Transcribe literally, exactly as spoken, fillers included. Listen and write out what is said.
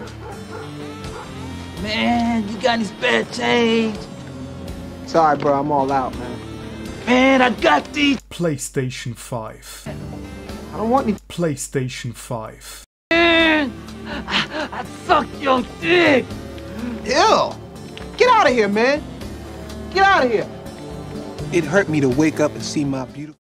Man, you got any spare change? Sorry, bro, I'm all out, man. Man, I got these. PlayStation five. I don't want any. PlayStation five. Man, I, I suck your dick. Ew! Get out of here, man! Get out of here! It hurt me to wake up and see my beautiful...